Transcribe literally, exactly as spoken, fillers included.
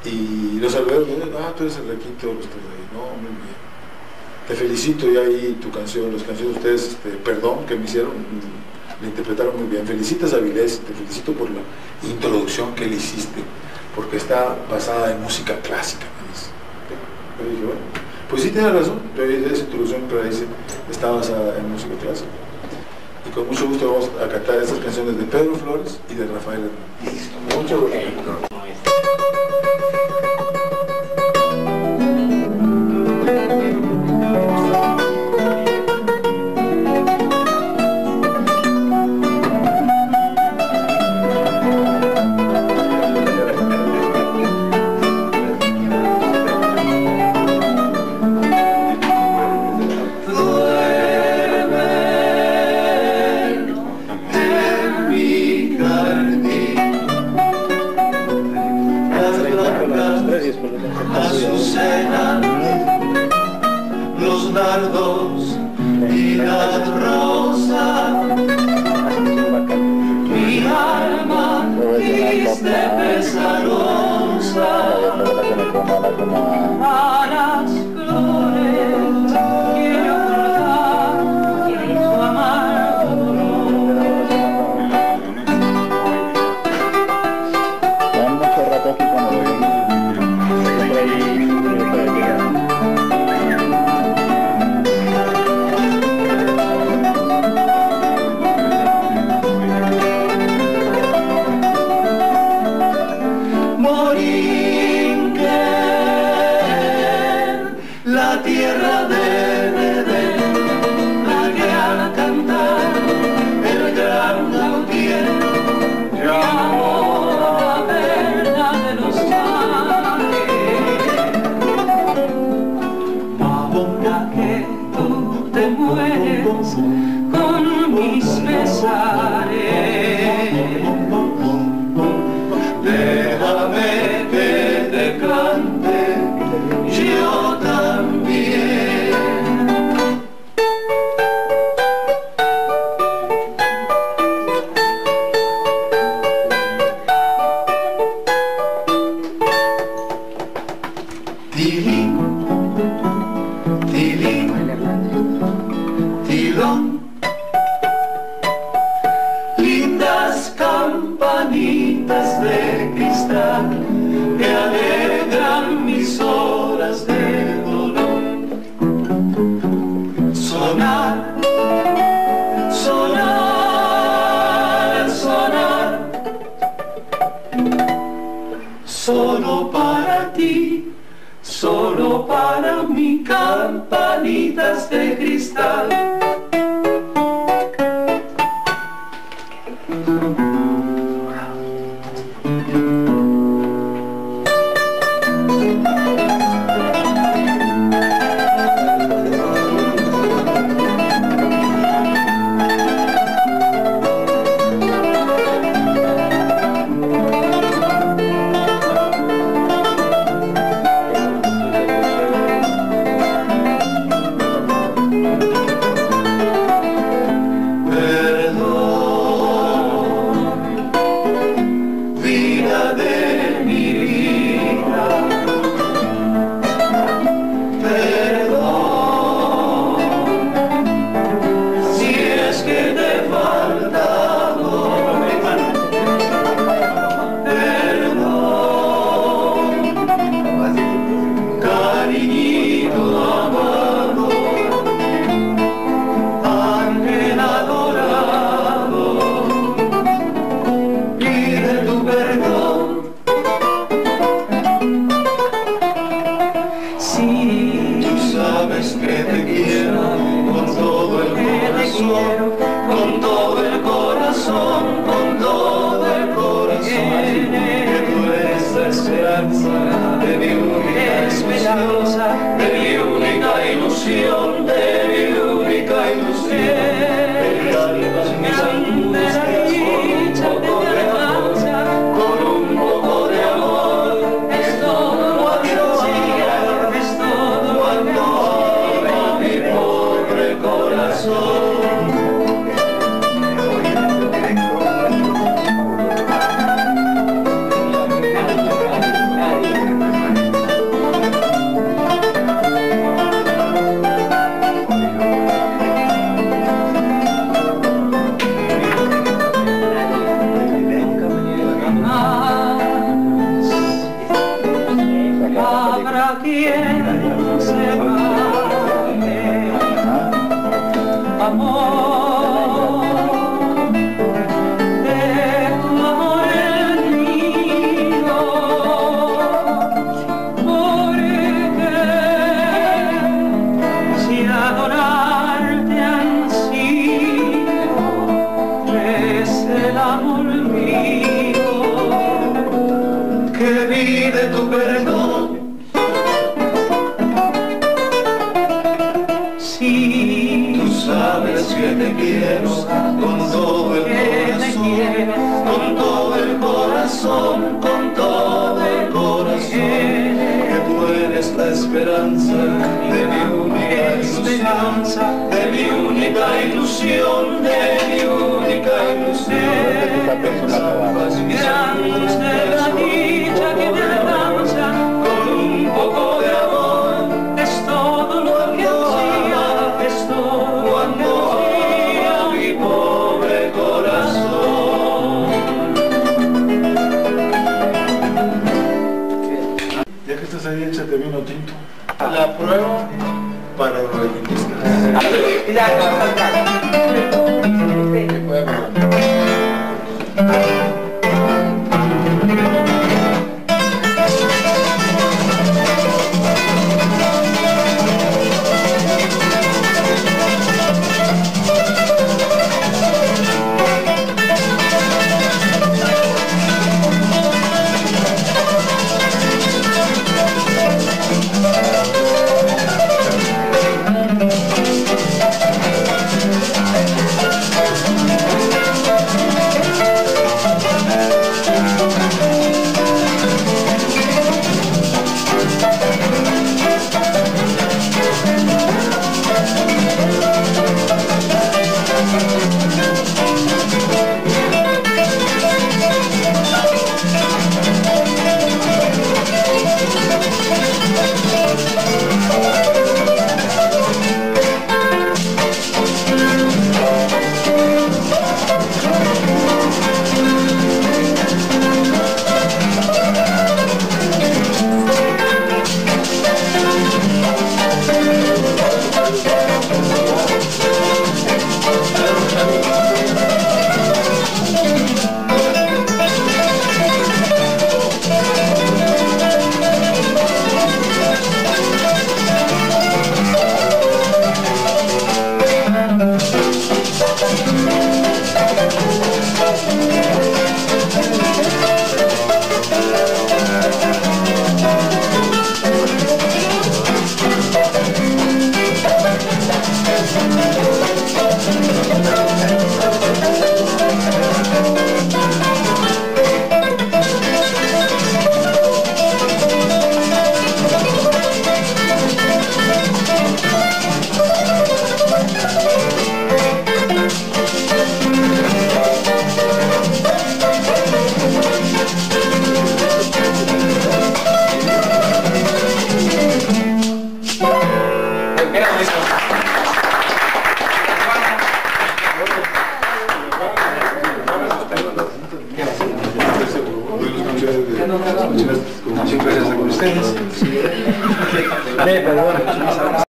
Y los saludé, ah, tú eres el Requinto, los tres ahí, no, muy bien. Te felicito, y ahí tu canción, las canciones de ustedes, este, Perdón, que me hicieron, la interpretaron muy bien. Felicitas a Avilés, te felicito por la introducción que le hiciste, porque está basada en música clásica, me dice. Yo dije, bueno, pues sí tienes razón, esa introducción que la hice está basada en música clásica. Y con mucho gusto vamos a cantar estas canciones de Pedro Flores y de Rafael Hernández. Mucho gusto. Azucenas, los dardos y las rosas, mi alma triste pesarosa, a las flores quiero ocultar su amargo dolor. Van mucho rato aquí cuando voy. La tierra de Edén, la que al cantar el gran Gautier llamó la perla de los mares. Ahora que tú te mueres con mis pesares, déjame que te cante yo también. Tilín, tilín, tilón, lindas campanitas de cristal que alegran mis horas de dolor. Sonar, sonar, sonar, solo para ti, solo para mí, campanitas de cristal. Con todo el corazón, con todo el corazón, que tú eres la esperanza de mi única esperanza, de mi única ilusión, de mi única ilusión. Grande la dicha que te alcanza, con un poco de amor, es todo cuanto quiero, es todo cuanto quiero, mi pobre corazón. a quien se vale. Amor, de tu amor el mío, porque si adorarte ansío es el amor mío, que vive tu perdón. Si tú sabes que te quiero con todo el corazón, con todo el corazón, con todo el corazón, que tú eres la esperanza de mi única esperanza, de mi única ilusión, de mi única ilusión. Grandes de la dicha que me alcanza, con un poco de amor, es todo lo que ansía, es todo lo que ansía mi pobre corazón. Ya que estás ahí, échate vino tinto. La prueba para los rellenistas. Muchas gracias a ustedes.